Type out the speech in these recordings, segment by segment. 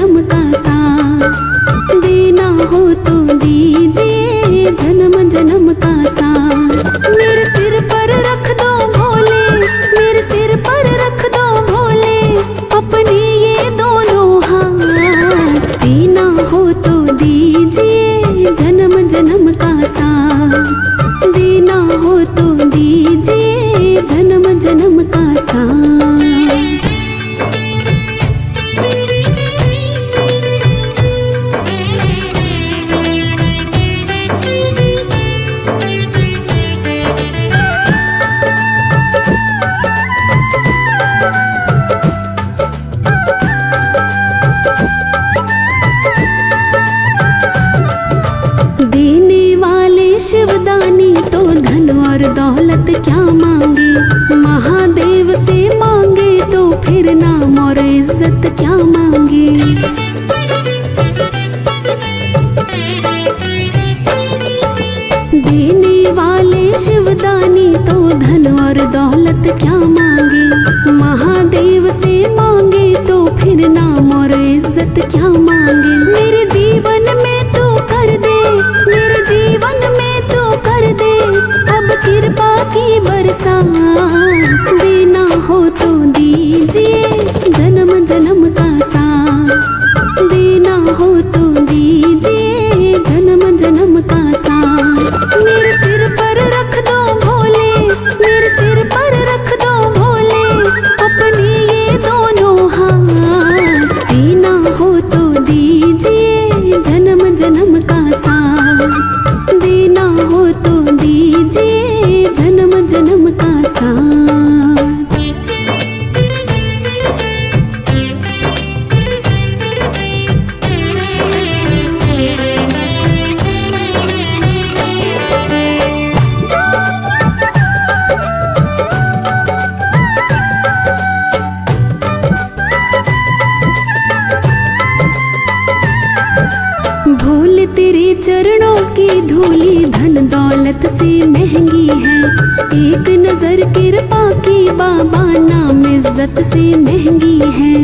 जन्म का साथ, देना हो तो दीजिए जन्म जन्म का साथ। मेरे सिर पर रख दो भोले, मेरे सिर पर रख दो भोले, अपने ये दोनों हाथ, देना हो तो दीजिए जन्म जन्म का साथ, देना हो तो दीजिए जन्म जन्म का साथ। तो धन और दौलत क्या मांगे, महादेव से मांगे तो फिर नाम और इज्जत क्या मांगे। देने वाले शिवदानी तो धन और दौलत क्या मांगे, महादेव से मांगे तो फिर नाम और इज्जत क्या मांगे। मेरे जीवन में तू कर दे, मेरे जीवन में तू कर दे अब कृपा की बरसात, देना हो तो दीजिए जन्म जन्म का साथ, देना हो तो दीजिए जन्म जन्म का साथ। मेरे सिर पर रख दो भोले, मेरे सिर पर रख दो भोले, अपने ये दोनों हाथ, देना हो तो दीजिए जन्म जन्म का साथ, देना हो तो दीजिए जन्म जन्म का साथ। भोले तेरे चरणों की धूली धन दौलत से महंगी है, एक नजर कृपा की बाबा नाम इज्जत से महंगी है।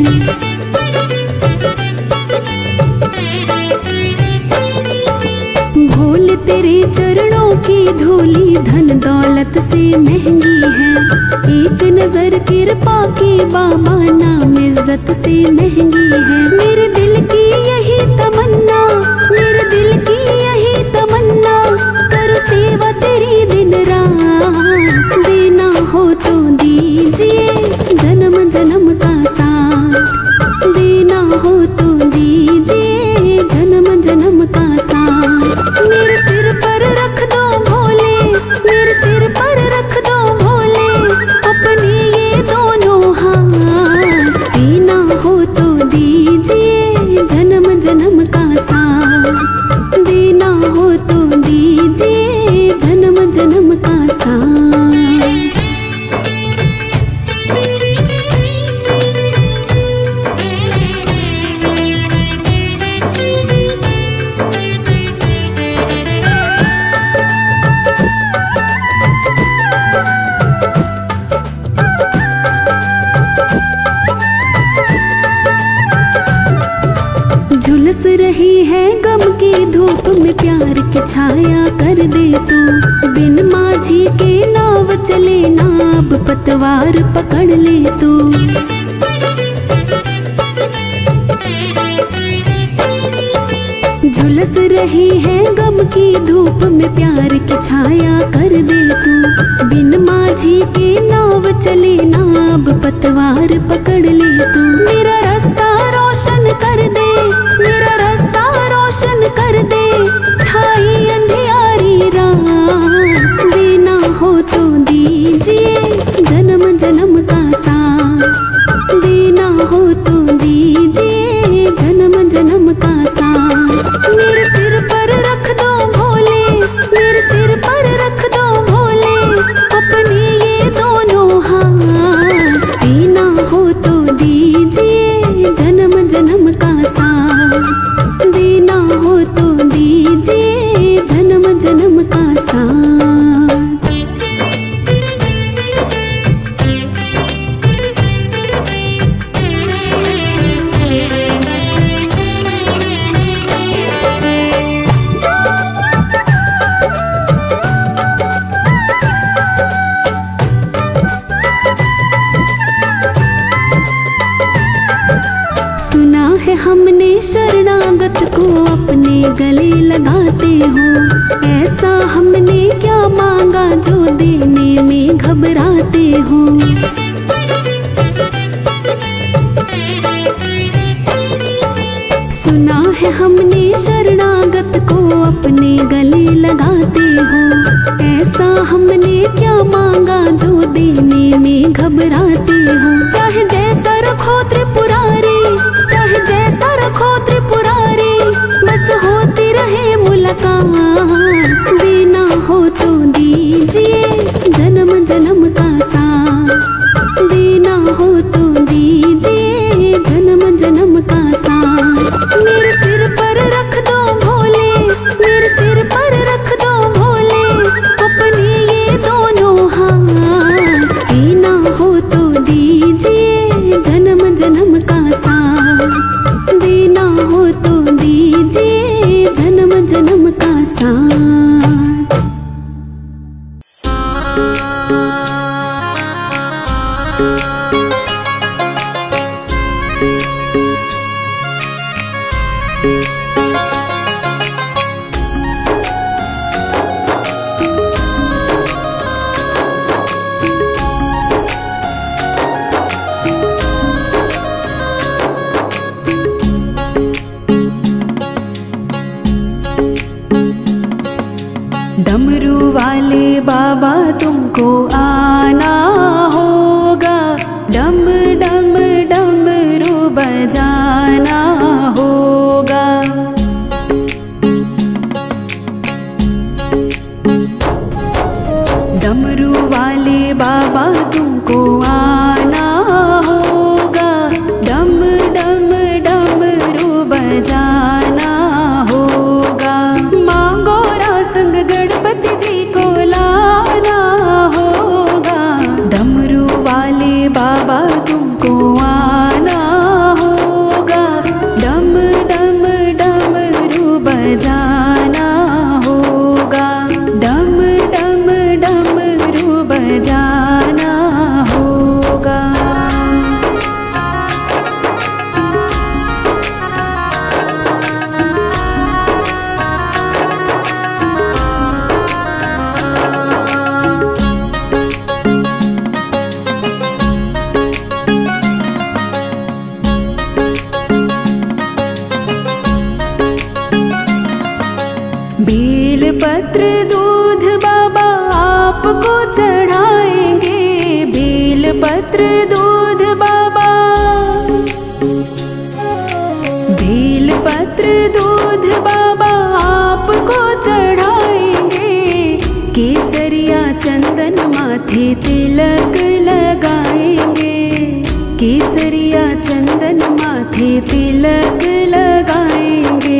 भोले तेरे चरणों की धूली धन दौलत से महंगी है, एक नजर कृपा की बाबा नाम इज्जत से महंगी है। मेरे दिल की यही तमन्ना, मेरे दिल की यही तमन्ना, करो सेवा तेरी दिन रात, देना हो तो दीजिए जन्म जन्म का साथ, देना हो तो दीजिए जन्म जन्म का साथ। मेरे सिर पर रख दो भोले, मेरे सिर पर रख दो भोले, अपने ये दोनों हाथ, देना हो तो दीजिए जन्म जन्म का साथ, देना हो तो दीजिए जन्म जन्म का साथ। झुलस रही है गम की धूप में प्यार की छाया कर दे तू, बिन माझी के नाव चले ना अब पतवार पकड़ ले तू। झुलस रही है गम की धूप में प्यार की छाया कर दे तू, बिन माझी के नाव चले ना अब पतवार पकड़ ले तू। मेरा रास्ता रोशन कर दे, मेरा रास्ता रोशन कर दे, छाई अंधियारी रात, देना हो तो दीजिए जन्म जन्म का साथ, देना हो तो दीजिए जन्म जन्म का साथ। मेरे सिर पर रख दो भोले, मेरे सिर पर रख दो भोले, अपने ये दोनों हाथ, देना हो तो दीजिए जन्म जन्म का साथ। शरणागत को अपने गले लगाते हो। ऐसा हमने क्या मांगा जो देने में घबराते हो। सुना है हमने शरणागत को अपने गले लगाते हो। ऐसा हमने क्या मांगा जो देने में घबराते हो। चाहे जैसा रखो त्रिपुरारी, चाहे जैसा रखो त्रिपुरारी, बस होती रहे मुलाकात। देना हो तो दीजिए जन्म जन्म का साथ। देना हो तो दीजिए जन्म जन्म का साथ। मेरे सिर पर रख दो भोले, मेरे सिर पर रख दो भोले, अपने ये दोनों हाथ। देना हो तो दीजिए जन्म जन्म का साथ। देना हो तो दीजिए जन्म जन्म का साथ। डमरू वाले बाबा तुमको आना होगा, डम डम डमरू बजाना होगा। डमरू वाले बाबा तुमको आना होगा, डम डम डमरू बजाना होगा। मांगो रासंग गणपति जी को लाना होगा। डमरू वाले बाबा तुमको आना होगा, डम डम डमरू बजाना होगा। डम डम डमरू बजाना होगा। बेल पत्र दूध बाबा आपको चढ़ाएंगे। बेल पत्र दूध बाबा, बेल पत्र दूध बाबा आपको चढ़ाएंगे। केसरिया चंदन माथे तिलक लगाएंगे। केसरिया चंदन माथे तिलक लगाएंगे।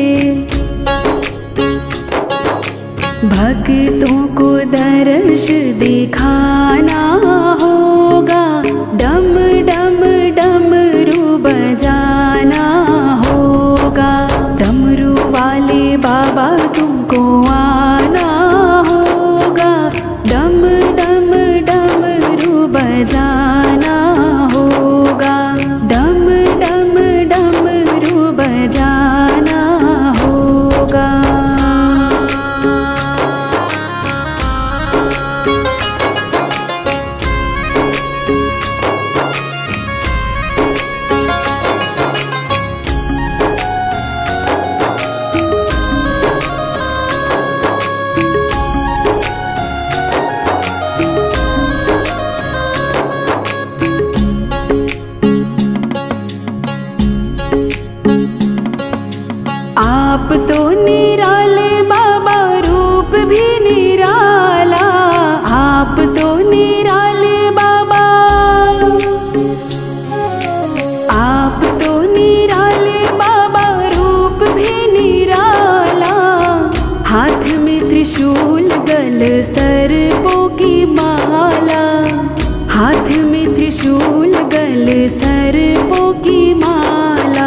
भक्तों को दर्श दिखाना होगा, डम डम डमरू बजाना होगा। डमरू वाले बाबा तुमको आना होगा, डम डम डमरू बजाना होगा। डम डम डमरू बजाना होगा। आप तो निराले बाबा, रूप भी निराला। आप तो निराले बाबा, आप तो निराले बाबा, रूप भी निराला। हाथ में त्रिशूल गल सर्पों की माला। हाथ में त्रिशूल गल सर्पों की माला।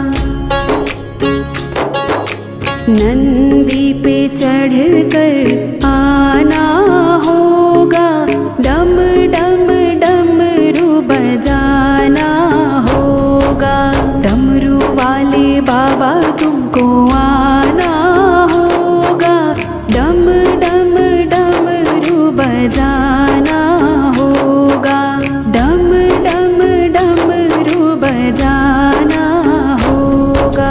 नंदी पे चढ़कर आना होगा, डम डम डमरू बजाना होगा। डमरू वाले बाबा तुमको आना होगा, डम डम डमरू बजाना होगा, डम डम डमरू बजाना होगा।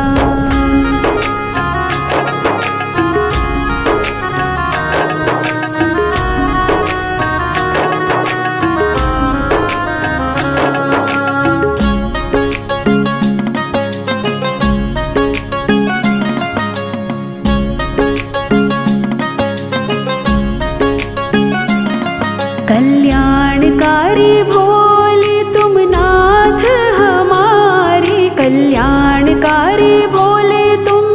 कल्याणकारी भोले तुम नाथ हमारे, कल्याणकारी भोले तुम,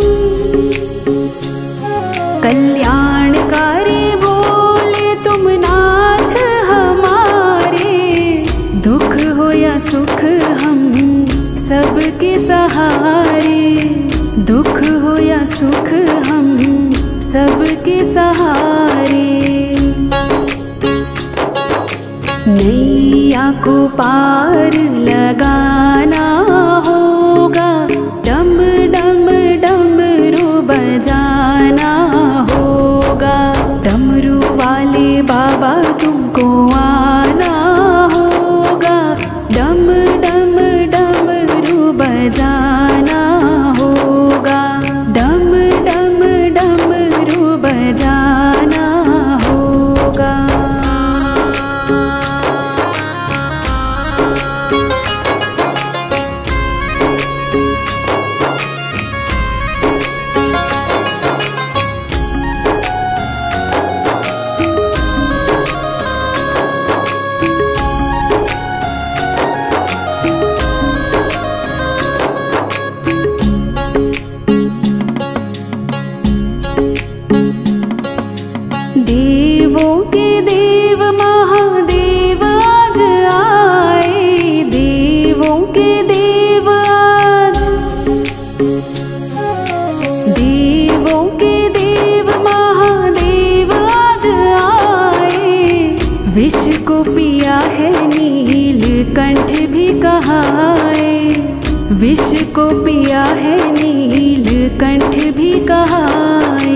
कल्याणकारी भोले तुम नाथ हमारे। दुख हो या सुख हम सबके सहारे, दुख हो या सुख हम सबके सहारे। नैया को पार लगाना होगा, डम डम डमरू बजाना होगा, डमरू वाले बाबा तुमको आना होगा, डम डम डमरू बजाना होगा, डम डम डमरू बजाना होगा। देवों के देव महादेव आज आए, देवों के देव आज, देवों के देव महादेव आज आए। विष को पिया है नीलकंठ भी कहाए, विष को पिया है नीलकंठ भी कहाए।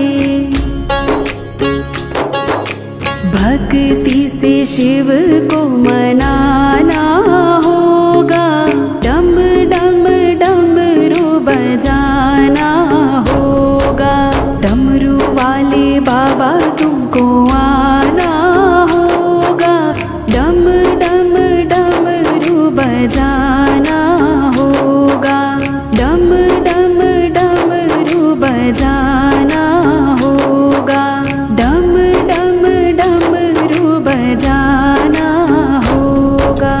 भक्ति से शिव को मनाना होगा, डम डम डमरू बजाना होगा, डमरू वाले बाबा तुमको आना होगा, डम डम डमरू बजाना होगा, डम डम डमरू बजाना होगा, डम डम डमरू बजाना होगा।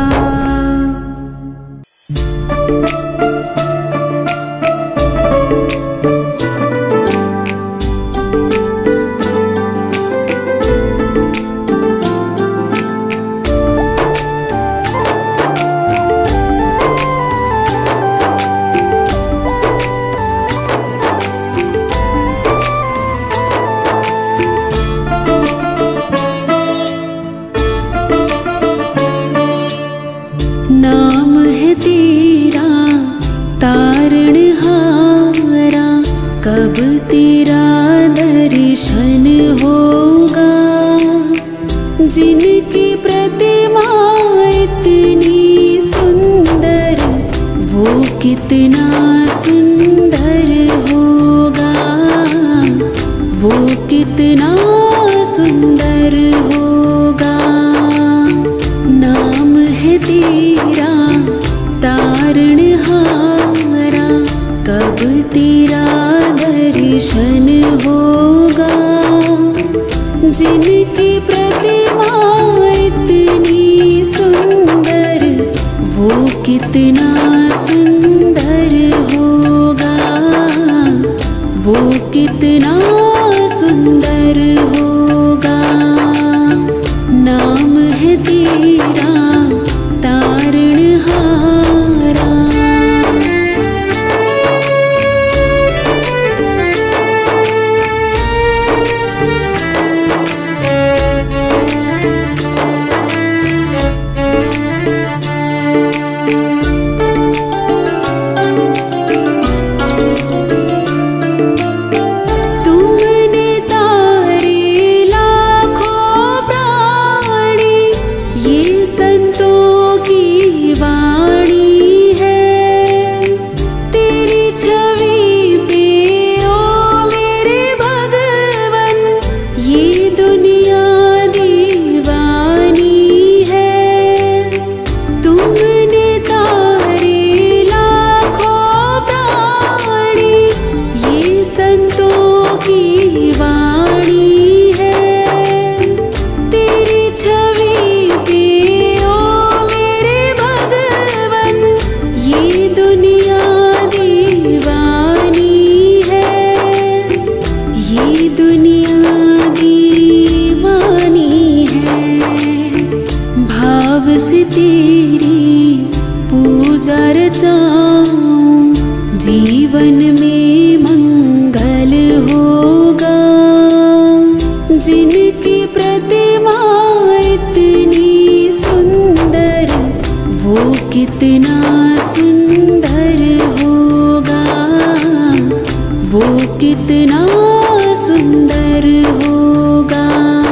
नाम है तेरा तारणहारा, कब तेरा दर्शन होगा। जिनकी प्रतिमा इतनी सुंदर, वो कितना सुंदर होगा, वो कितना सुंदर होगा। नाम है तेरा तारणहारा, कब तेरा दर्शन होगा। जिनकी प्रतिमा इतनी सुंदर, वो कितना सुंदर होगा, वो कितना सुंदर होगा। नाम है तेरा तारणहारा। कितना सुंदर होगा।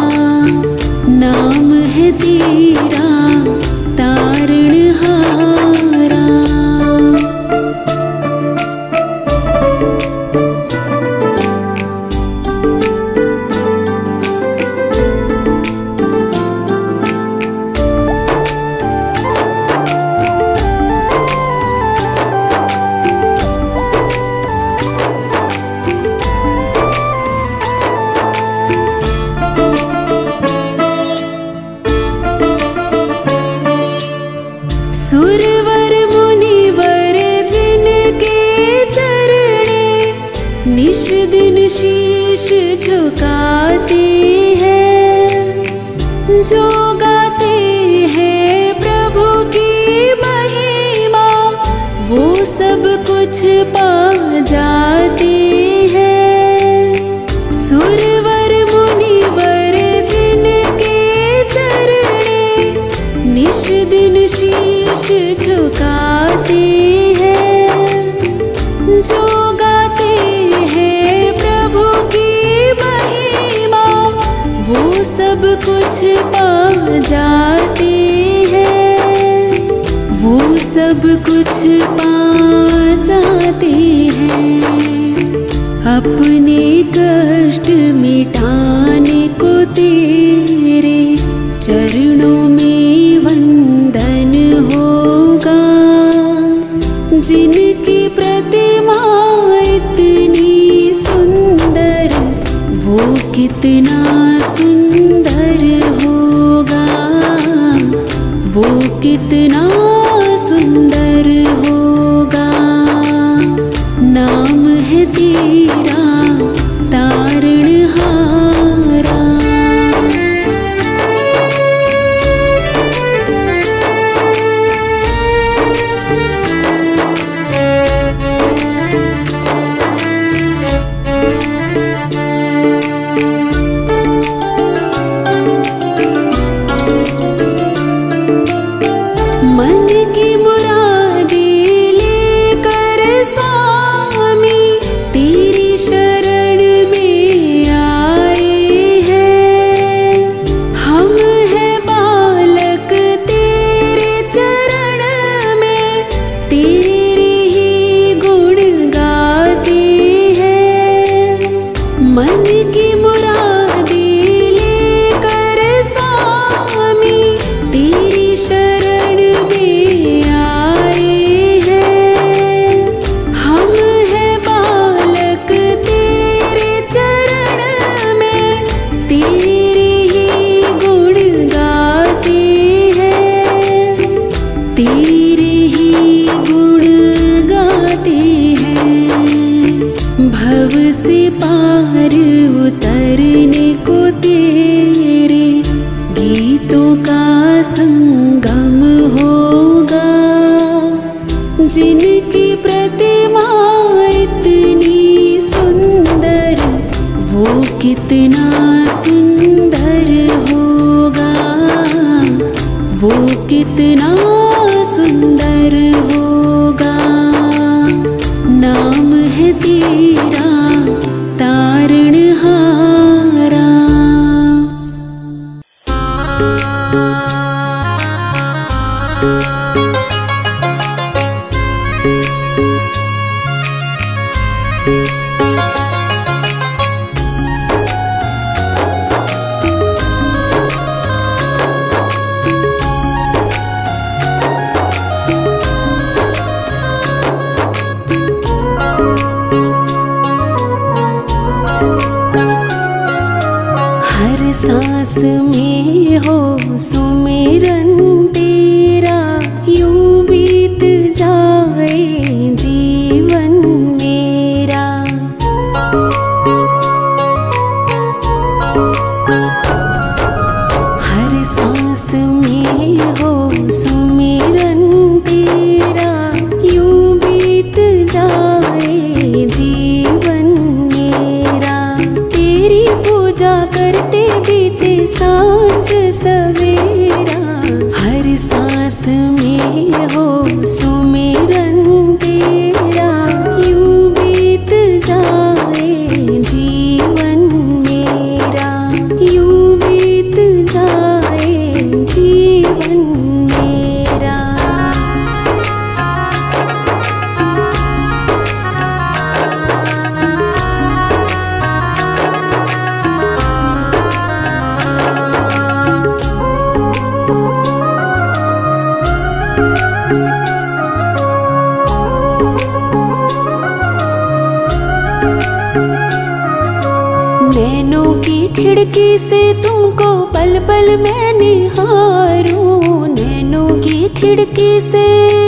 नाम है तेरा तारणहारा। सुरवर मुनिवर जिनके चरणे निश दिन शीश झुकाते हैं, जो गाते हैं प्रभु की महिमा वो सब कुछ पा जाते हैं। सुरवर मुनिवर जिनके चरणे निश दिन शीश झुकाते हैं, जो गाते हैं प्रभु की महिमा वो सब कुछ पा जाते हैं, वो सब कुछ पा जाते हैं। अपने कष्ट मिटाने को तेरे चरणों में वंदन होगा। जिनकी प्रतिमा इतनी सुंदर वो कितना सुंदर होगा, वो कितना सुंदर होगा। नाम है तेरा तारणहारा। मन की मुरादें लेकर स्वामी तेरी शरण में आए हैं। हम हैं बालक तेरे चरण में, तेरे ही गुण गाते हैं। मन की मुरादें लेकर स्वामी तेरी शरण में आए हैं। हम हैं बालक तेरे चरण में, तेरे ही गुण गाते हैं, तेरे ही गुण गाते हैं। भव से पार उतरने को तेरे गीतों का संगम होगा। जिनकी प्रतिमा इतनी सुंदर वो कितना सुंदर होगा, वो कितना सुंदर होगा। नाम है तेरा तारणहारा। हर सांस में हो सुमिरन तेरा, यूं बीत जाए जीवन मेरा। हर सांस में हो सुमिरन तेरा, यूं बीत जाए जीवन मेरा। तेरी पूजा करते बीते सांझ सवेरा, हर की खिड़की से तुमको पल पल मैं निहारूं, नैनों की खिड़की से,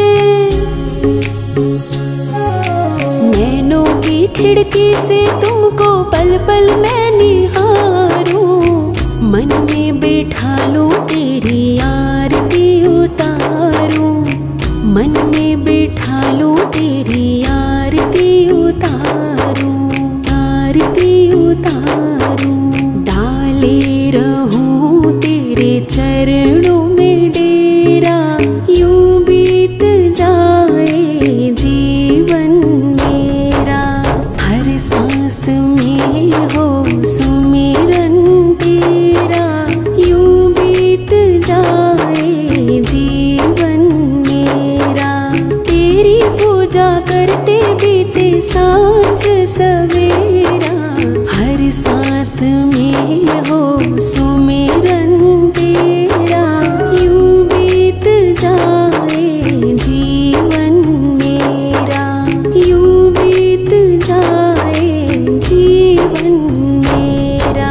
नैनों की खिड़की से तुमको पल पल मैं निहारूं, मन में बैठा लूं तेरी आरती उतारूं, मन में बैठा लूं तेरी आरती उतारूं, आरती उतारूं। डाले रहूं तेरे चरणों में डेरा, यूं बीत जाए जीवन मेरा, हर सांस में हो सुमिरन तेरा, यूं बीत जाए जीवन मेरा। तेरी पूजा करते बीते सांझ सवेरा, हर सांस में हो सुमिरन तेरा, यूं बीत जाए जीवन मेरा, यूं बीत जाए जीवन मेरा।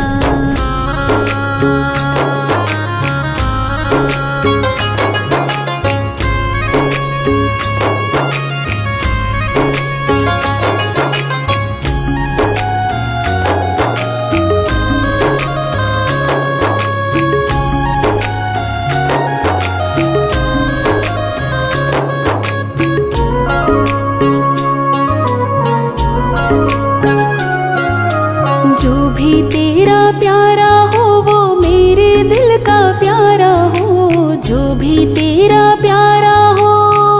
जो भी तेरा प्यारा हो वो मेरे दिल का प्यारा हो, जो भी तेरा प्यारा हो,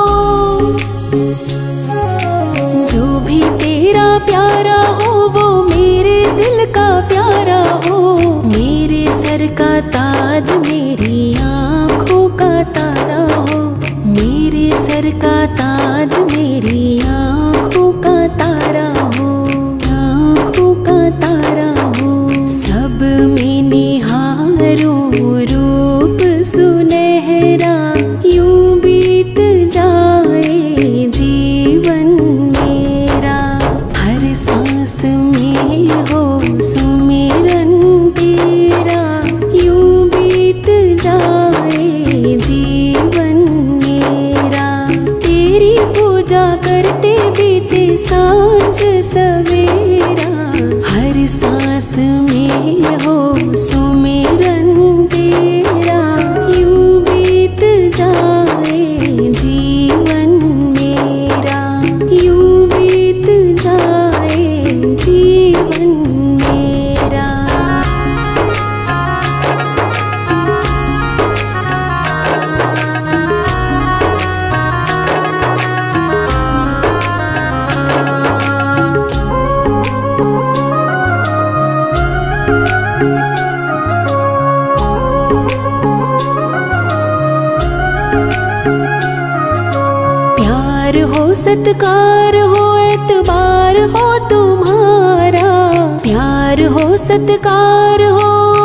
जो भी तेरा प्यारा हो वो मेरे दिल का प्यारा हो। मेरे सर का ताज मेरी आँखों का तारा हो, मेरे सर का ताज मेरी आँखों का तारा हो, आँखों का तारा हो। सब में निहारूं रूप सुनहरा, यूं बीत जाए जीवन मेरा, हर सांस में हो सुमिरन तेरा, यूं बीत जाए जीवन मेरा। तेरी पूजा करते बीते सांझ सवेरा, हर सांस में हो सुमिरन तेरा, यूं बीत जाए जीवन मेरा, यूं बीत जाए जीवन मेरा। प्यार हो सत्कार हो एतबार हो तुम्हारा, प्यार हो सत्कार हो,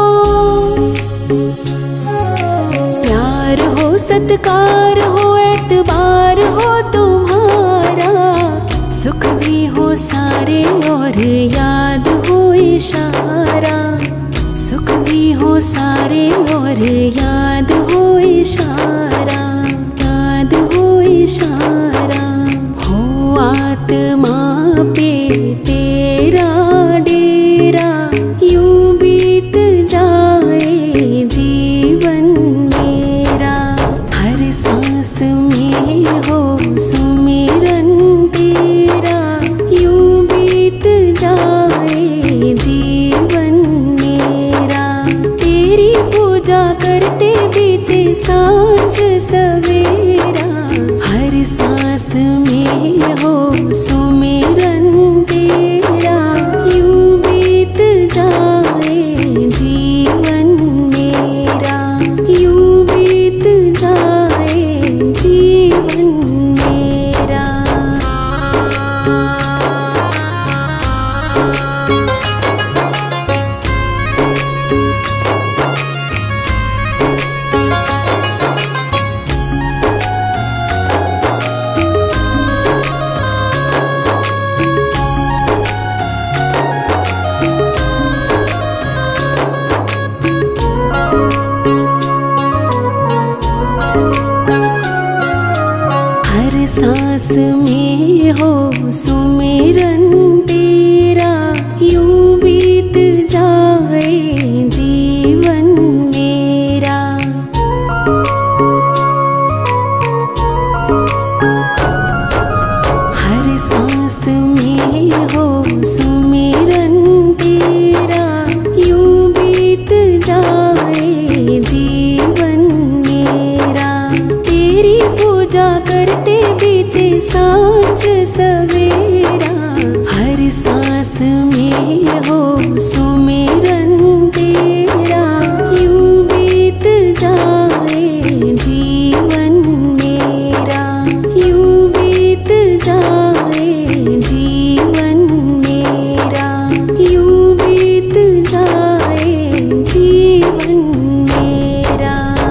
प्यार हो सत्कार हो एतबार हो तुम्हारा। सुख भी हो सारे और याद हो इशारा, सुख भी हो सारे और याद हो इशारा, याद हो इशारा। हो आत्मा पे तेरा डेरा, यूं बीत जाए जीवन मेरा, हर सांस में हो सुमिरन तेरा, यूं बीत जाए जीवन मेरा। तेरी पूजा करते बीते सांझ सवेरा, हर सांस में हो सुमिरन तेरा, में हो सुमिरन तेरा, यूं बीत जाए जीवन मेरा। हर सांस में हो सुमिरन तेरा, यूं बीत जाए जीवन मेरा। तेरी पूजा करते बीते सांझ सवेरा, हर सांस में हो सुमिरन तेरा, यूं बीत जाए जीवन मेरा, यूं बीत जाए जीवन मेरा, यूं बीत जाए जीवन मेरा।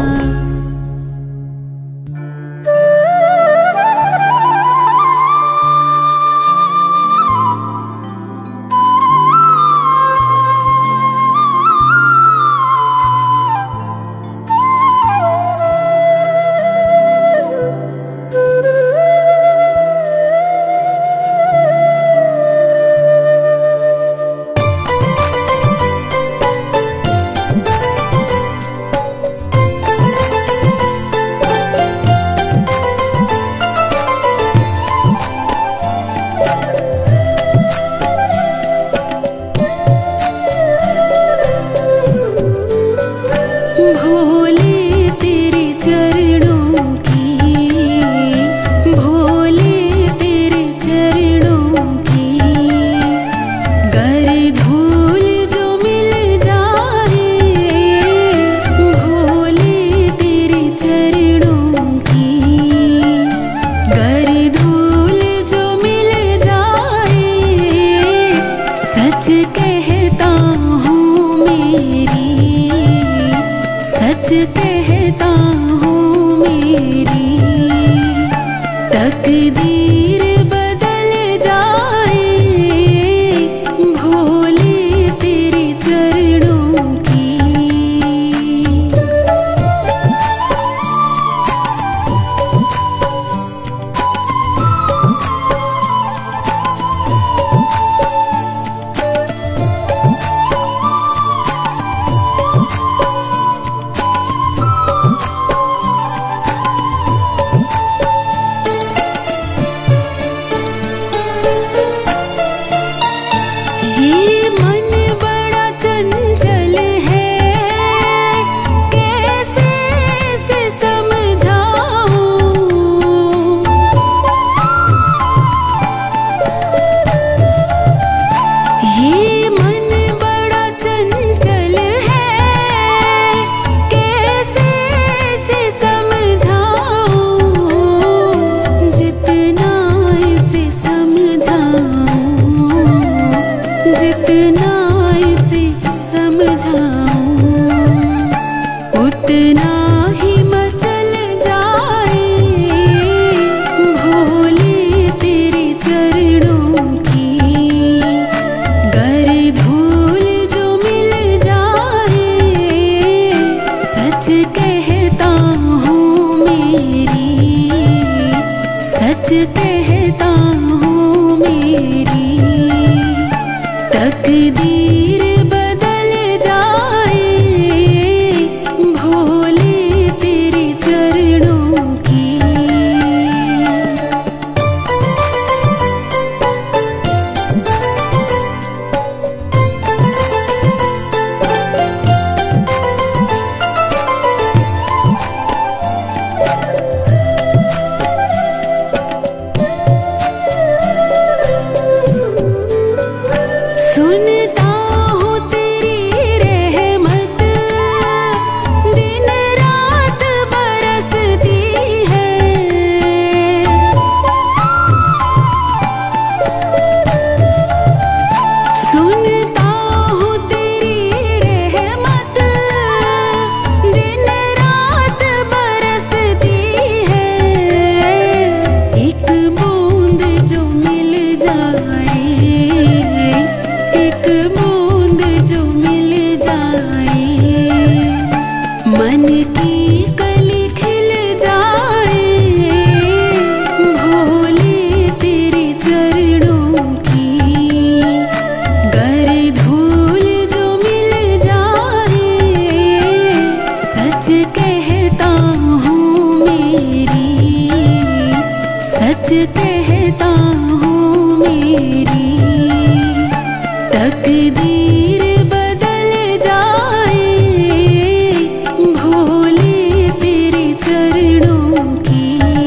भोले तेरे चरणों की, भोले तेरे चरणों की, गर धूल जो मिल जाए, भोले तेरे चरणों की, गर धूल जो मिल जाए, सच कहता हूँ मेरी, सच कहता हूँ मेरी, तकदीर बदल जाए, भोले तेरे चरणों की। ये मन बड़ा चंचल है, कैसे इसे समझाऊं। ये मन बड़ा चंचल है, कैसे इसे समझाऊं। जितना इसे समझाऊं, जितना इसे समझाऊं, उतना ही मचल जाए, भोले तेरे चरणों की, गर धूल जो मिल जाए, सच कहता हूँ मेरी, सच कहता हूँ मेरी, तकदीर बदल जाए, भोले तेरे चरणों की। सुनता तकदीर बदल जाए भोले तेरे चरणों की।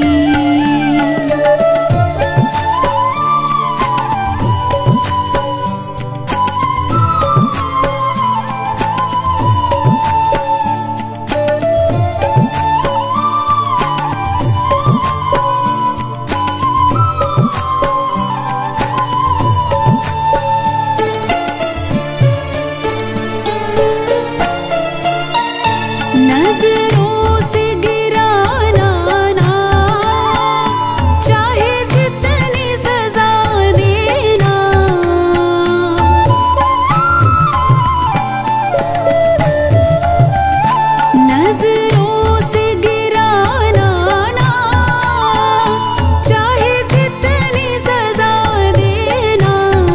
नजरों से गिराना ना चाहे जितनी सजा देना, नजरों से गिराना ना चाहे जितनी सजा देना,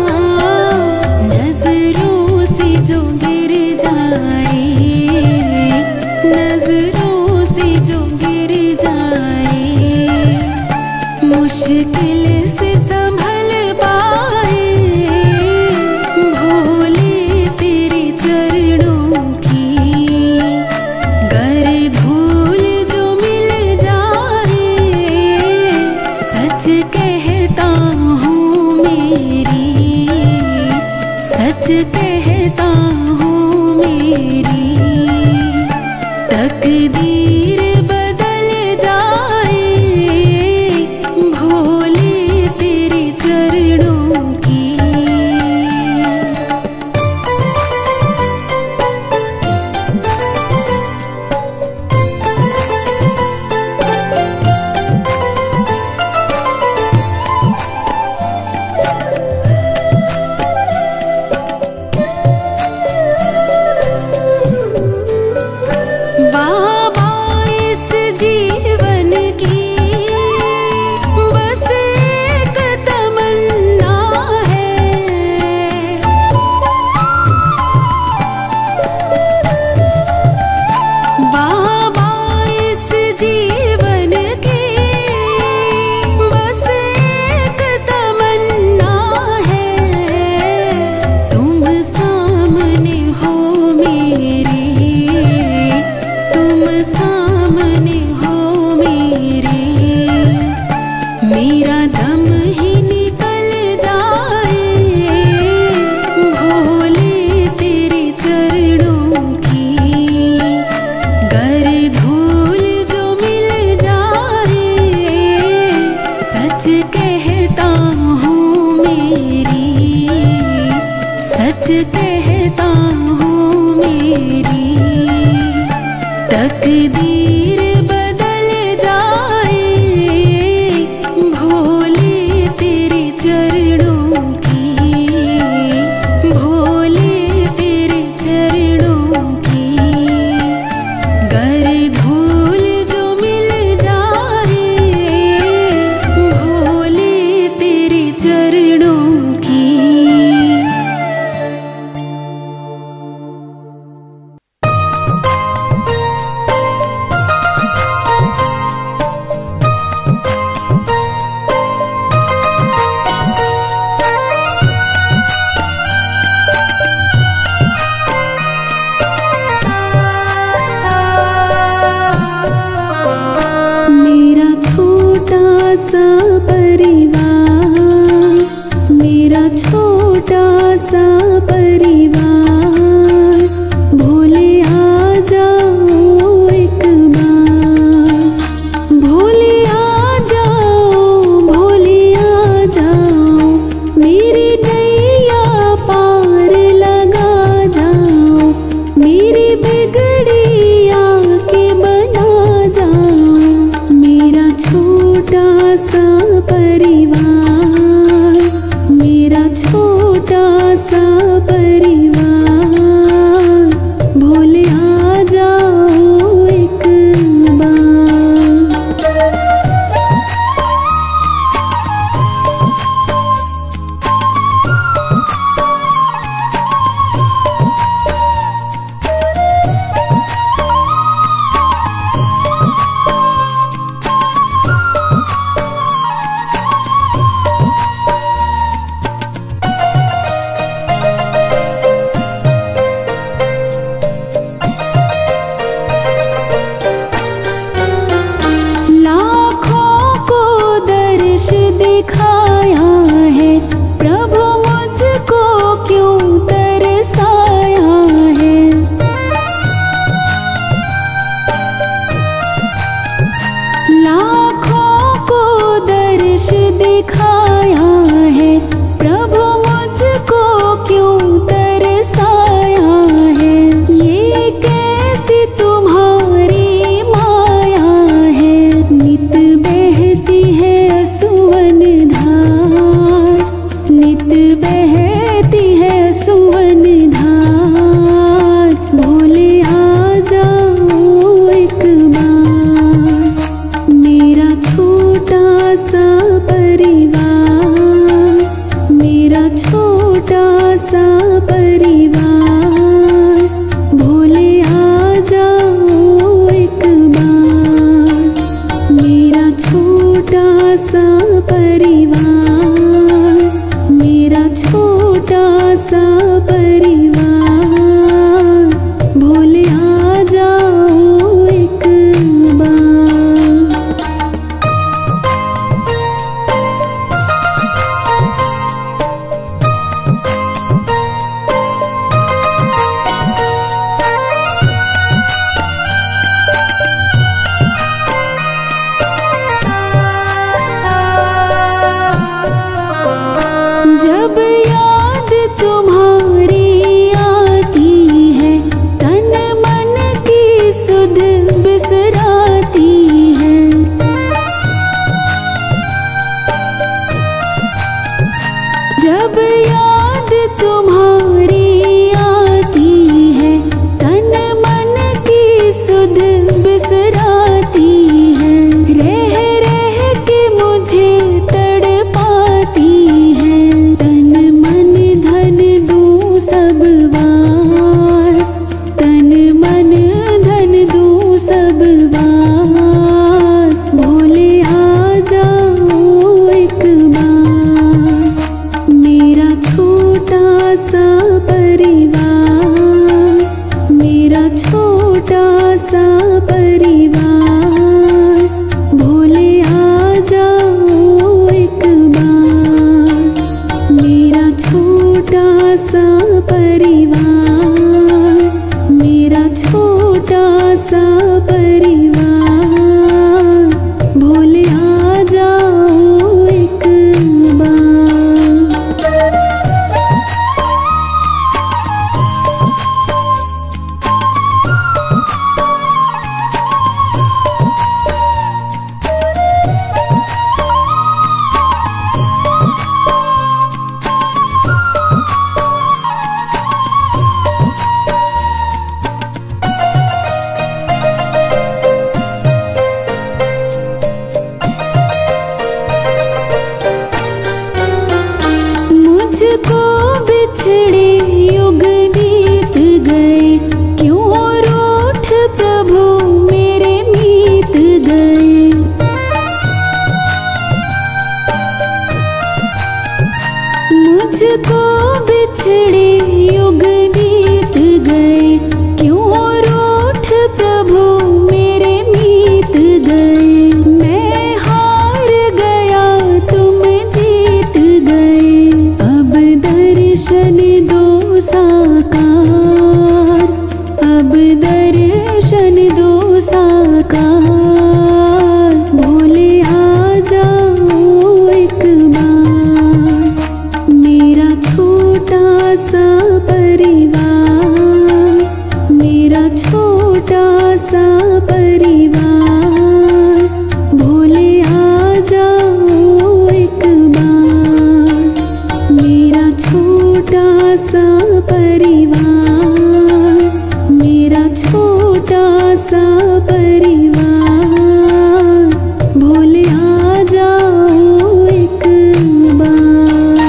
नजरों से जो गिर जाए, नजरों से जो गिर जाए, मुश्किल से संभल पाए भोले तेरे चरणों की। गर धूल जो मिल जाए, सच कहता हूँ मेरी, सच कहता हूँ मेरी, तकदीर बदल जाए भोले तेरे चरणों की। बाबा इस जीवन की बस एक तमन्ना है, बाबा इस जीवन की बस एक तमन्ना है, तुम सामने हो मेरे, तुम सामने हो मेरे, मेरा दम ही निकल जाए भोले तेरे चरणों की। गर धूल जो मिल जाए, सच कहता हूँ मेरी, सच कहता हूँ मेरी, तकदीर बदल जाए भोले तेरे चरणों की, भोले तेरे चरणों की। गर धूल जो मिल जाए भोले तेरे चरणों की। मेरा छोटा सा परिवार, मेरा छोटा सा परिवार, भोले आ जाओ एक बार, भोले आ जाओ, भोले आ जाओ, मेरी नैया पार लगा जाओ, मेरी बिगड़ी आके बना जाओ। मेरा छोटा सा परिवार, मेरा छोटा सा सा परिवार, भोले आ जाओ एक बार। जब याद तुम्हारी आती है, तन मन की सुध बिसराती है। जब याद तुम्हारी आती है, तन मन की सुध बिसराती है। रह रह के मुझे तड़पाती है। तन मन धन दूं सब वार, तन मन धन दूं सब वार, भोले आ जाओ एक बार। मेरा छोटा सा परिवार, मेरा छोटा सा परिवार, भोले आ जाओ एक बार। मेरा छोटा सा परिवार, मेरा छोटा सा परिवार, भोले आ जाओ एक बार। मुझको बिछड़े युग बीत गए, क्यों रूठ प्रभु मेरे मीत गए। मुझको बिछड़े युग बीत गए, क्यों रूठ प्रभु मेरे मीत गए। मैं हार गया तुम जीत गए, अब दर्शन दो साकार, अब दर्शन दो साकार, भोले आ जाओ एक बार। मेरा छोटा सा परिवार, मेरा छोटा सा परिवार, भोले आ जाओ एक बार। मेरा छोटा सा परिवार, मेरा छोटा सा परिवार, भोले आ जाओ एक बार।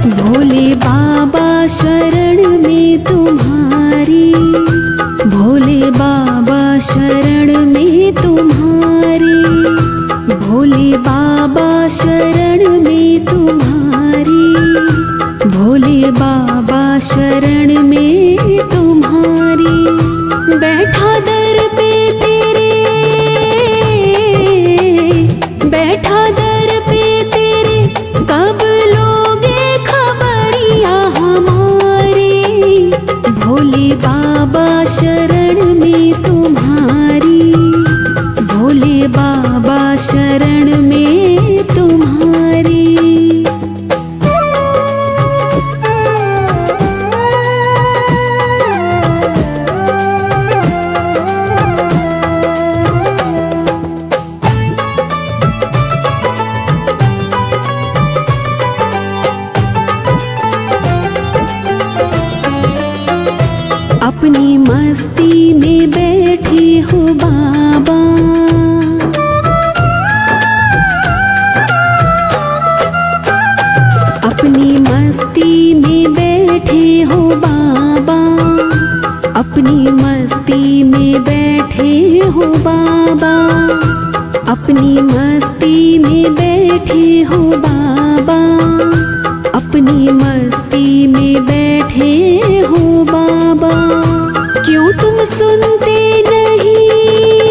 भोले बाबा शरण में तुम्हारी, भोले बाबा शरण में तुम्हारी, भोले बाबा शरण में तुम्हारी, भोले बाबा शरण में तुम्हारी। बैठा दर पे तेरे, बैठा दर पे तेरे, कब लोगे खबरिया हमारी। भोले बाबा शरण में तुम्हारी, भोले बाबा शरण में तुम्हारी। अपनी मस्ती में बैठे हो बाबा, अपनी मस्ती में बैठे हो बाबा, अपनी मस्ती में बैठे हो बाबा, अपनी मस्ती में बैठे हो बाबा, अपनी मस्ती में बैठे हो बाबा। क्यों तुम सुनते नहीं,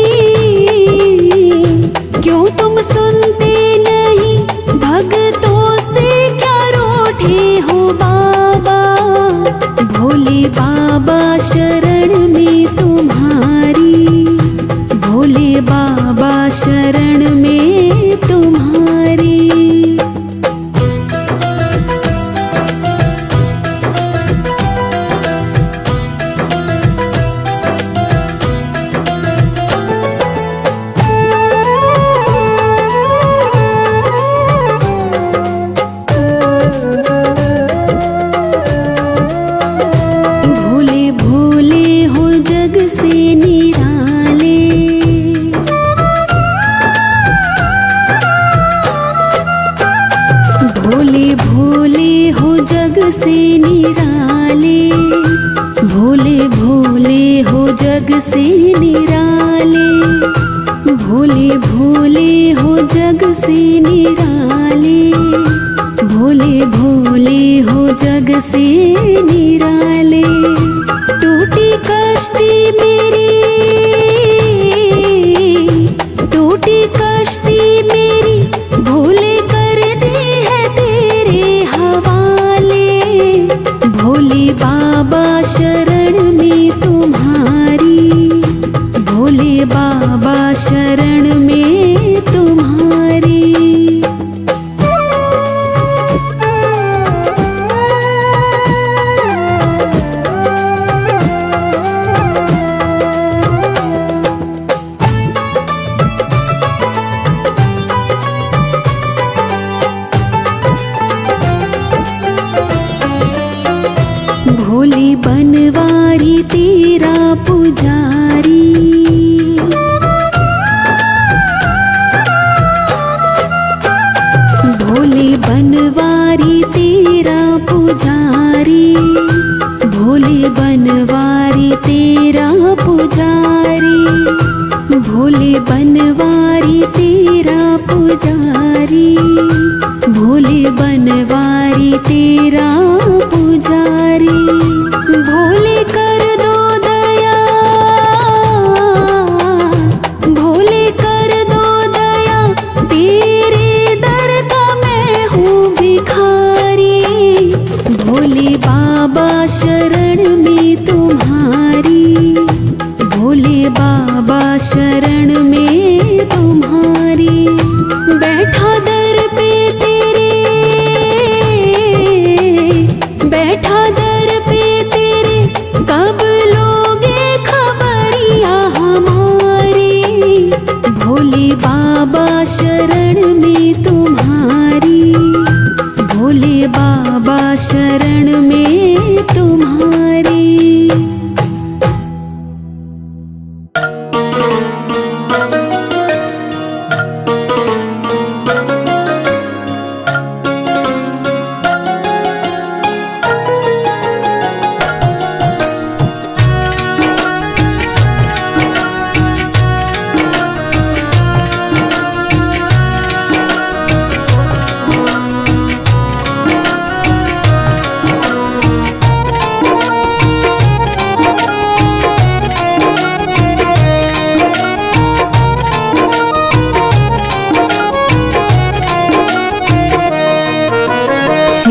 क्यों तुम सुनते नहीं, भक्तों से क्या रूठे हो बाबा। भोले बाबा शरण में तुम्हारी, भोले बाबा शरण में तुम्हारी। भोले भोले हो जग से निराले, भोले भोले हो जग से निराले, भोले भोले हो जग से निराले। टूटी कश्ती मेरी, टूटी कश्ती मेरी, भोले कर दी है तेरे हवाले। भोले बाबा शरण में तुम्हारी, भोले बाबा शरण में तुम्हारी। भोले बनवारी तेरा पुजारी, भोले बनवारी तेरा पुजारी, भोले बनवारी तेरा पुजारी, भोले बनवारी तेरा पुजारी, भोले बनवारी तेरा पुजारी। भोले कर दो दया, भोले कर दो दया, तेरे दर का मैं हूँ भिखारी। भोले बाबा शरण में तुम्हारी, भोले बाबा शरण में तुम्हारी। बैठा दर पे तेरे, बैठा दर पे तेरे, कब लोगे खबरिया हमारी। भोले बाबा शरण में तुम्हारी, भोले बाबा शरण में तुम्हारी।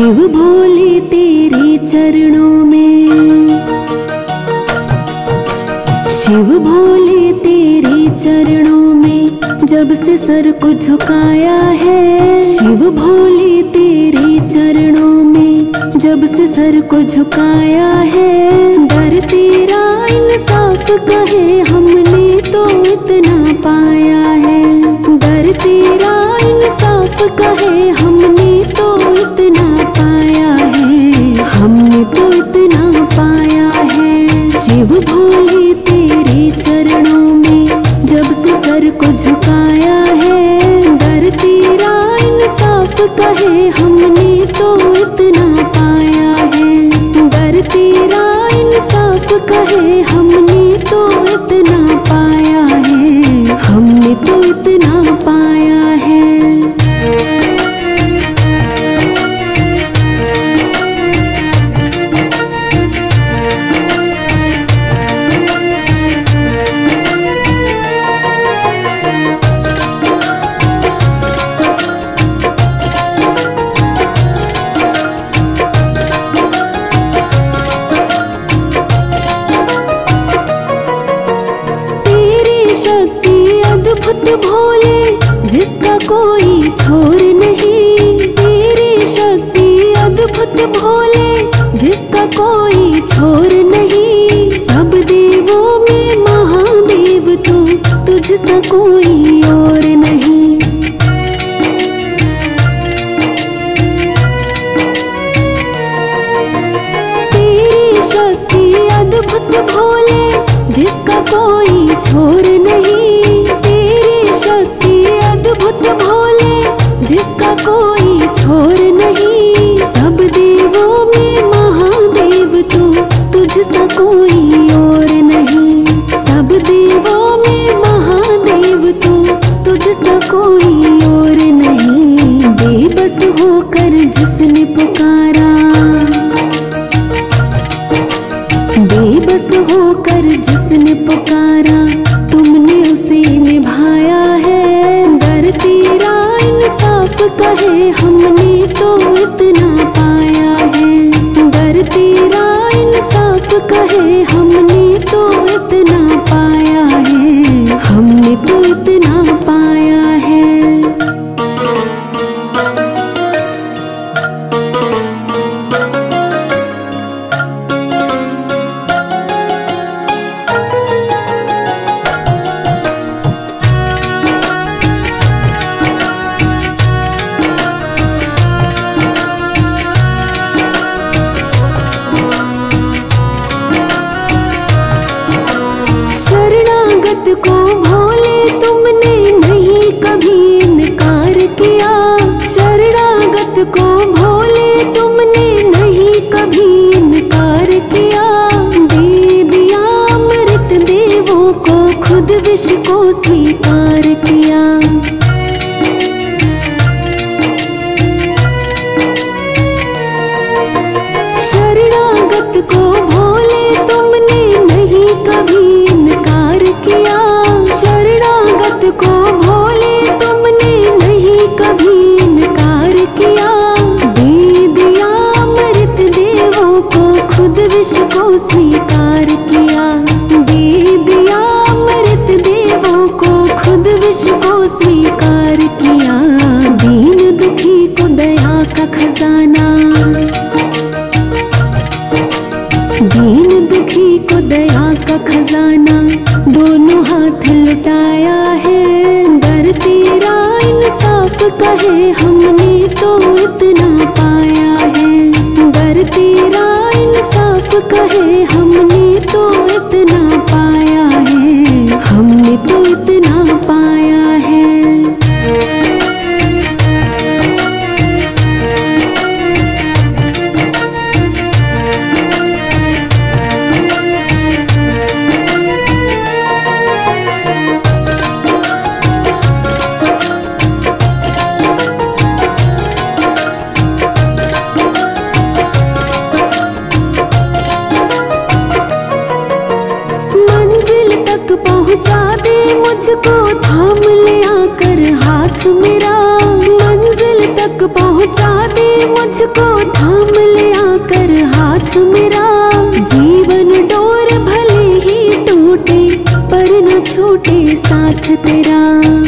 शिव भोले तेरे चरणों में, शिव भोले तेरे चरणों में जब से सर को झुकाया है। शिव भोले तेरे चरणों में जब से सर को झुकाया है। दर तेरा इंसाफ कहे हमने तो इतना पाया है। दर तेरा इंसाफ कहे हमने तो इतना पाया है। हमने तो इतना पाया है। शिव भोले तेरे चरणों में जब से सर को झुकाया है। दर तेरा इंसाफ कहे हमने तो इतना पाया है। दर तेरा इंसाफ कहे हमने तो इतना पाया है। हमने तो इतना पाया है। अद्भुत भोले जिसका कोई छोर नहीं। तेरी शक्ति अद्भुत भोले जिसका कोई छोर नहीं। सब देवों में महादेव तू, तुझसा कोई और नहीं। तेरी शक्ति अद्भुत भोले जिसका कोई छोर नहीं। अद्भुत भोले जिसका कोई छोर नहीं। सब देवों में महादेव तू, तुझसा कोई और नहीं। सब देवों में महादेव तू, तुझसा कोई और नहीं। बेबस होकर जिसने पुकारा, बेबस होकर जिसने पुकारा, तुमने उसे निभाया है। तेरा इंसाफ कहे हमने तो इतना पाया है। दर तेरा इंसाफ कहे हमने तो इतना पाया है। हमने तो इतना पाया है। को भोले तुमने नहीं कभी इनकार किया। शरणागत को भोले तुमने नहीं कभी इनकार किया। दे दिया अमृत देवों को, खुद विष को स्वीकार किया। शरणागत को भोले तुमने नहीं कभी इनकार किया। शरणागत को भोले तुमने नहीं कभी इनकार किया। दे दिया अमृत देवों को, खुद विष को स्वीकार किया। दे दिया अमृत देवों को, खुद विष को स्वीकार किया। दीन दुखी को दया का खजाना, दीन दुखी को दया का खजाना दोनों हाथ लुटाया है। दर तेरा इंसाफ कहे हमने तो इतना पाया है। दर तेरा इंसाफ कहे हमने तो इतना पाया है। हमने तो इतना पाया है। तेरा।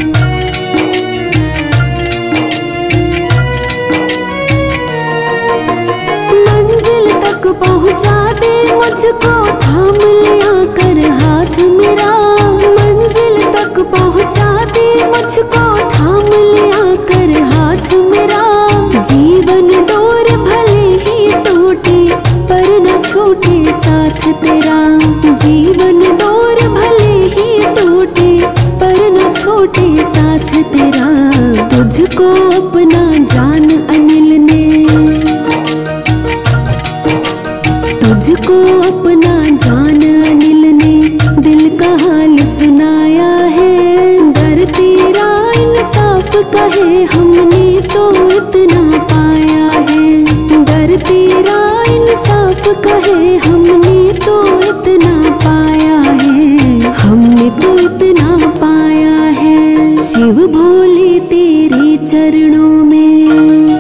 मंजिल तक पहुंचा दे मुझको, थाम लिया कर हाथ मेरा। मंजिल तक पहुंचा दे मुझको, थाम लिया कर हाथ मेरा। जीवन डोर भले ही टूटे पर न छूटे साथ तेरा। जीवन डोर भले ही टूटे पर न छूटे साथ तेरा। तुझको अपना जान अनिल ने, तुझको अपना जान अनिल ने दिल का हाल सुनाया है। डर तेरा इंसाफ कहे हमने तो इतना पाया है। डर तेरा इंसाफ कहे हमने तो इतना पाया है। हमने तो इतना पाया है। शिव भोले तेरे चरणों में,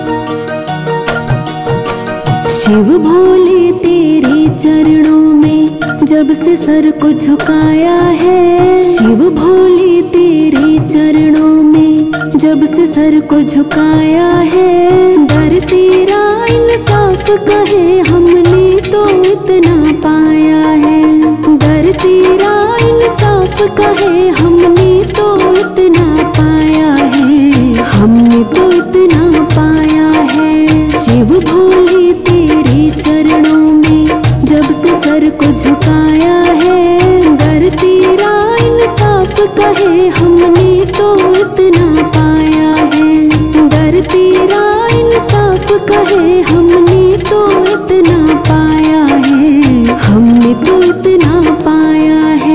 शिव भोले तेरे चरणों में जब से सर को झुकाया है। शिव भोले तेरे चरणों में जब से सर को झुकाया है। डर तेरा इंसाफ कहे हमने तो इतना पाया है। डर तेरा इंसाफ कहे हमने तो इतना पाया है। हमने तो इतना पाया है। शिव भोले तेरे चरणों में जब से सर को झुकाया है। डर तेरा इंसाफ कहे हमने तो इतना पाया है। डर तेरा इंसाफ कहे हमने तो इतना पाया है। हमने तो इतना पाया है।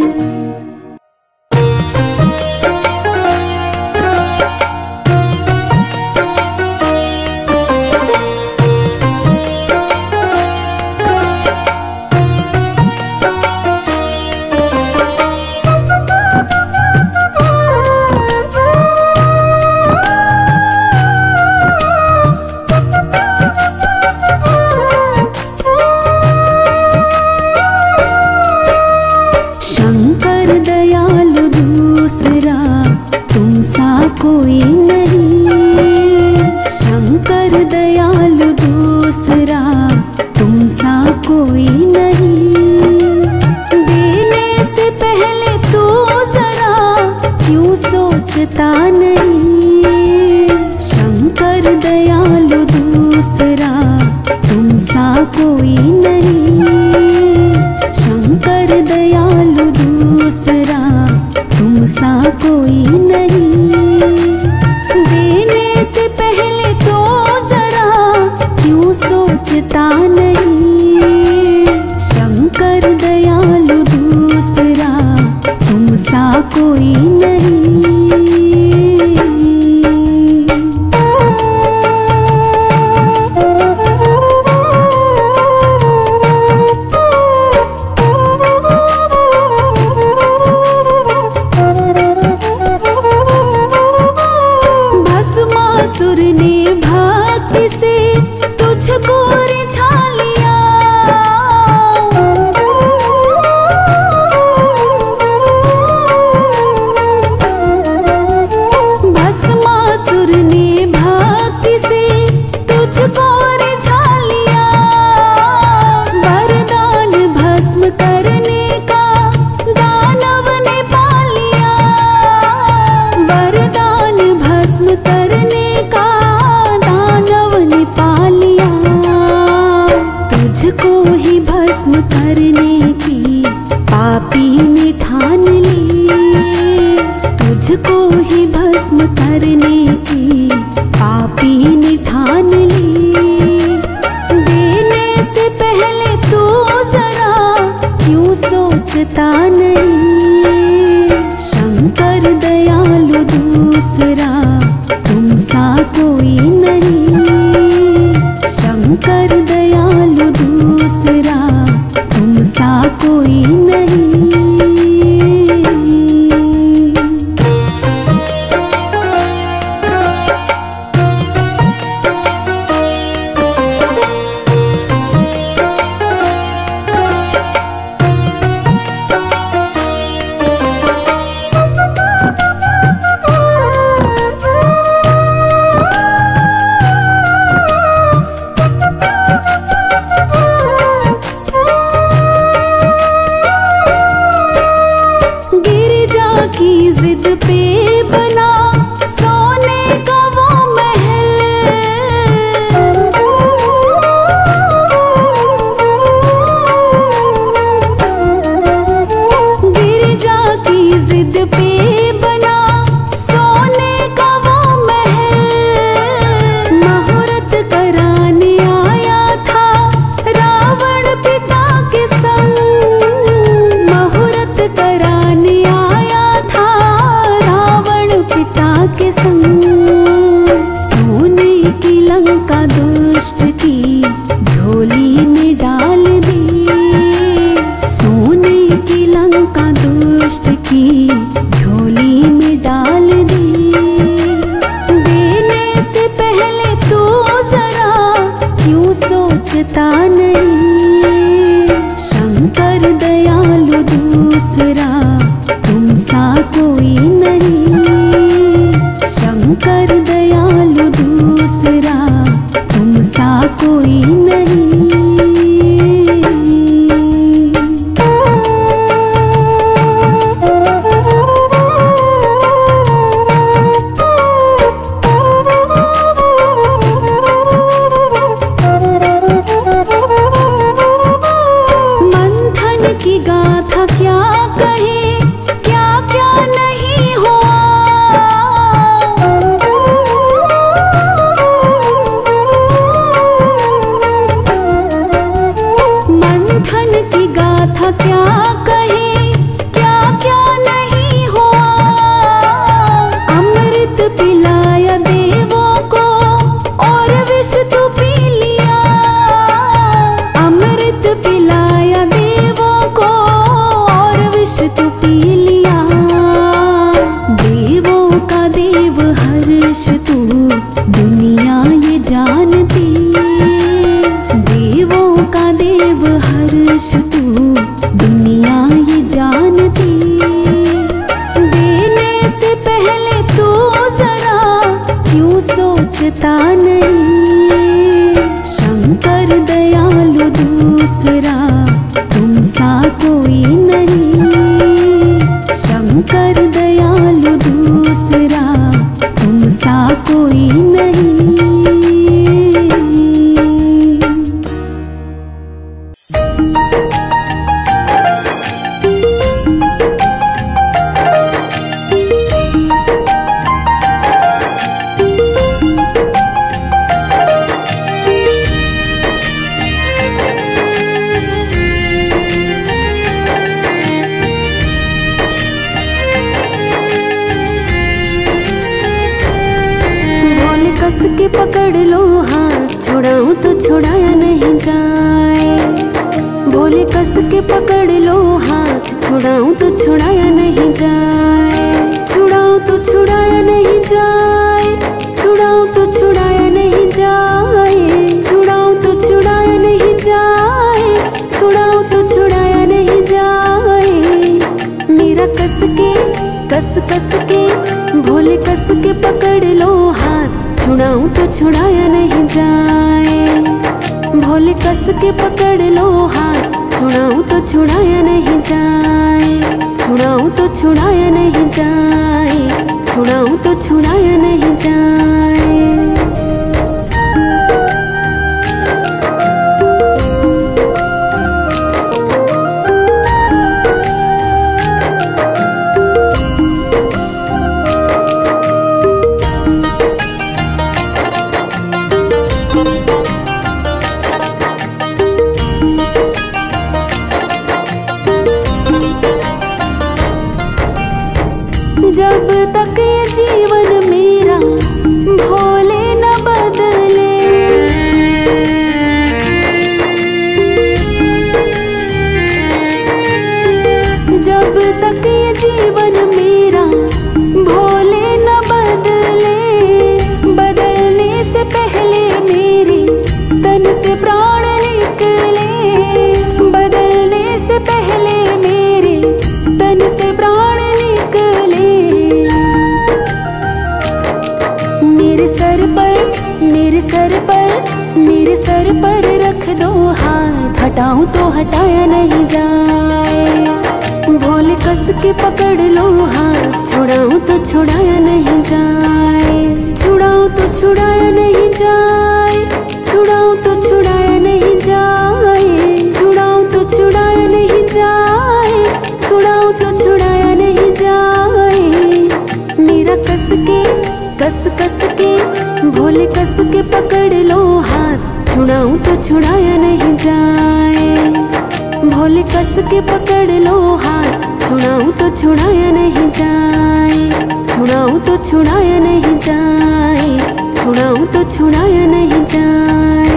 शंकर दयालु दूसरा तुमसा कोई नहीं। शंकर दयालु दूसरा तुमसा कोई नहीं। देने से पहले तो जरा क्यों सोचता नहीं। शंकर दयालु दूसरा तुमसा कोई नहीं। शंकर दयालु दूसरा तुमसा कोई नहीं। देने से पहले तो जरा क्यों सोचता नहीं। शंकर दयालु दूसरा तुमसा कोई नहीं। भस्मासुर ने भक्ति से तुझको रिझा लिया। भस्मासुर ने भक्ति से तुझको रिझा लिया। वरदान भस्म करने का दानव ने पा लिया। वरदान भस्म करने का दानव ने पा लिया। तुझको ही भस्म करने की पापी ने ठान ली। तुझको ही भस्म करने की पापी ने ठान ली। देने से पहले तो जरा क्यों सोचता नहीं। शंकर दयालु दूसरा तुमसा कोई नहीं। शंकर दयालु दूसरा तुमसा कोई नहीं। सोचता नहीं। शंकर दयालु दूसरा तुम सा कोई नहीं। शंकर दयालु दूसरा तुम सा कोई नहीं। पकड़ लो हाथ, छुड़ाऊं तो छुड़ाया नहीं जाए। भोले कस के पकड़ लो हाथ, छुड़ाऊं तो छुड़ाया नहीं जाए। छुड़ाऊं तो छुड़ाया नहीं जाए। छुड़ाऊं तो छुड़ाया नहीं जाए। छुड़ाऊं तो छुड़ाया नहीं जाए। छुड़ाऊं तो छुड़ाया नहीं जाए। मेरा कस के भोले कस के पकड़ लो हाथ, छुड़ाऊं तो छुड़ाया नहीं जाए। भोले कस के पकड़ लो हाथ, छुड़ाऊं तो छुड़ाया नहीं जाए। छुड़ाऊं तो छुड़ाया नहीं जाए। छुड़ाऊं तो छुड़ाया नहीं जाए। जब तक ये जीवन मेरा भोले न बदले, जब तक ये जीवन मेरा भोले न बदले, बदलने से पहले मेरे तन से प्राण निकले। बदलने से पहले मेरे तन से प्राण निकले। मेरे सर पर रख दो हाथ, हटाऊं तो हटाया नहीं जाए। भोले कस के पकड़ लो हाथ, छुड़ाऊं तो छुड़ाया नहीं जाए। छुड़ाऊं तो छुड़ाया नहीं जाए। छुड़ाऊं तो छुड़ाया नहीं जाए। छुड़ाऊं तो छुड़ाया नहीं जाए। छुड़ाऊं तो छुड़ाया नहीं जाए। मेरा कस के भोले कस के पकड़ लो हाथ, छुड़ाऊं तो छुड़ाया नहीं जाए। भोले कस के पकड़ लो हाथ, छुड़ाऊं तो छुड़ाया नहीं जाए। छुड़ाऊं तो छुड़ाया नहीं जाए। छुड़ाऊं तो छुड़ाया नहीं जाए।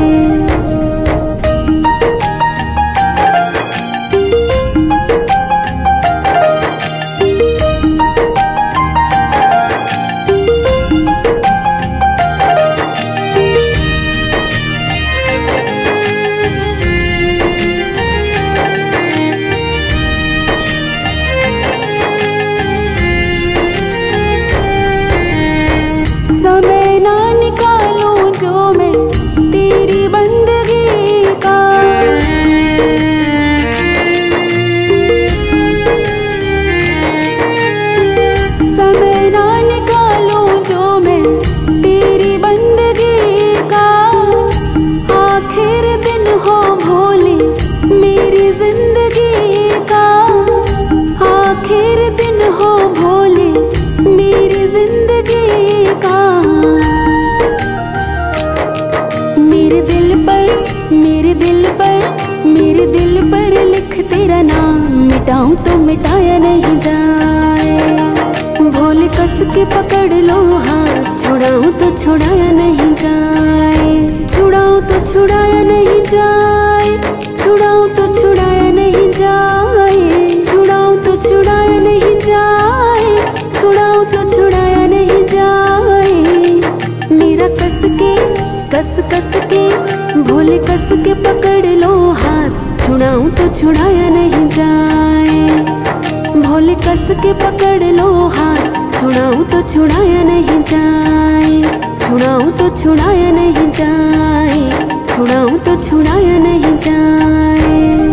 मेरे दिल पर लिख तेरा नाम, मिटाऊं तो मिटाया नहीं जाए। भोले कस के पकड़ लो हाथ, छुड़ाऊं तो छुड़ाया नहीं जाए। छुड़ाऊं तो छुड़ाया नहीं जाए, छुड़ाऊं तो छुड़ाया नहीं जाए। छुड़ाऊं तो छुड़ाया नहीं जाए, छुड़ाऊं तो छुड़ाया नहीं जाए। मेरा कस के भोले कस के पकड़ लो हाथ, छुड़ाऊं तो छुड़ाया नहीं जाए। भोले कस के पकड़ लो हाथ, छुड़ाऊं तो छुड़ाया नहीं जाए। छुड़ाऊं तो छुड़ाया नहीं जाए, छुड़ाऊं तो छुड़ाया नहीं जाए।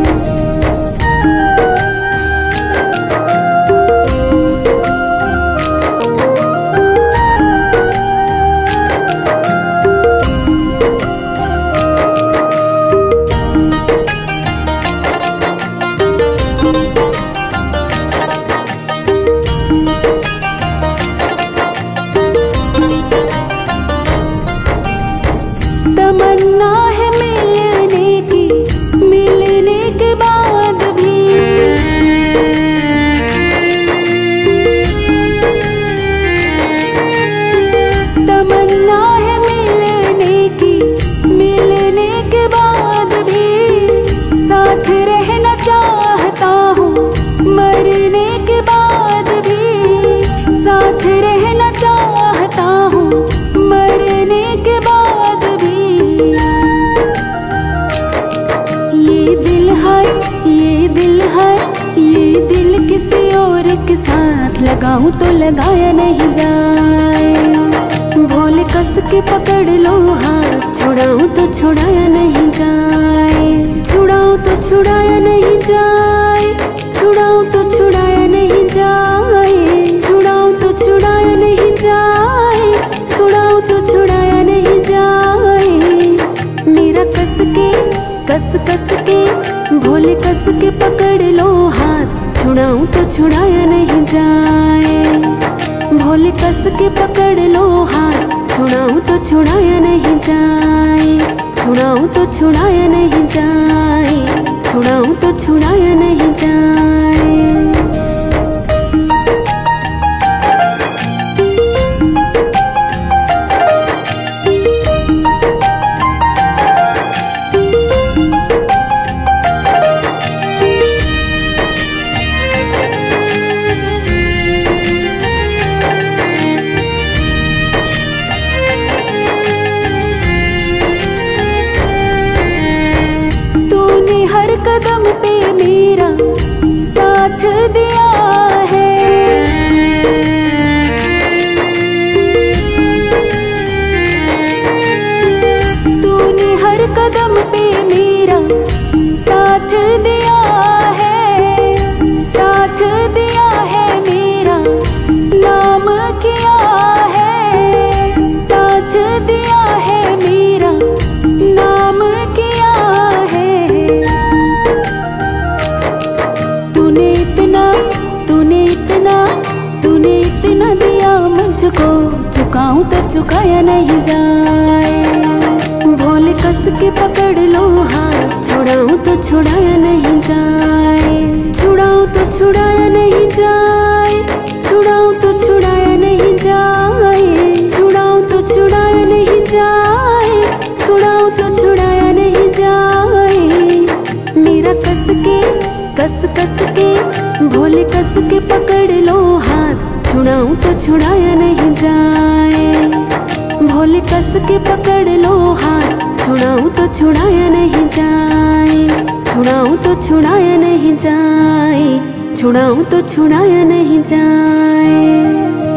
तमन्ना है मिलने के बाद भी। तमन्ना है मिलने के बाद भी। साथ रहना चाहता हूँ मरने के बाद भी। साथ रहना चाहता हूँ मरने के बाद भी। ये दिल किसी और के साथ लगाऊं तो लगाया नहीं जाए। भोले कस के पकड़ लो हाथ, छुड़ाऊं तो छुड़ाया नहीं जाए। छुड़ाऊं तो छुड़ाया नहीं जाए, छुड़ाऊं तो छुड़ाया नहीं जाए। छुड़ाऊं तो छुड़ाया नहीं जाए, छुड़ाऊं तो छुड़ाया नहीं जाए। मेरा कस के भोले कस के पकड़ लो हाथ, छुड़ाऊं तो छुड़ाया नहीं जाए। भोले कस के पकड़ लो हाथ, छुड़ाऊं तो छुड़ाया नहीं जाए। छुड़ाऊं तो छुड़ाया नहीं जाए, छुड़ाऊं तो छुड़ाया नहीं जाए। कदम पे मेरा साथ दिया है। तूने हर कदम पे मेरा साथ दिया है। साथ दिया है मेरा नाम किया है। साथ दिया है मेरा नाम किया है। तूने इतना दिया मुझको, चुकाऊं तो चुकाया नहीं जाए। भोले कस के पकड़ लो हाथ, छुड़ाऊं तो छुड़ाया नहीं जाए। छुड़ाऊं तो छुड़ाया नहीं जाए, छुड़ाऊं तो छुड़ाया नहीं जाए। छुड़ाऊं तो छुड़ाया नहीं जाए, छुड़ाऊं तो छुड़ाया नहीं जाए। मेरा कस के भोले कस के पकड़ लो हाथ, छुड़ाऊं तो छुड़ाया नहीं जाए। भोले कस के पकड़ लो हाथ, छुड़ाऊं तो छुड़ाया नहीं जाए। छुड़ाऊं तो छुड़ाया नहीं जाए, छुड़ाऊं तो छुड़ाया नहीं जाए।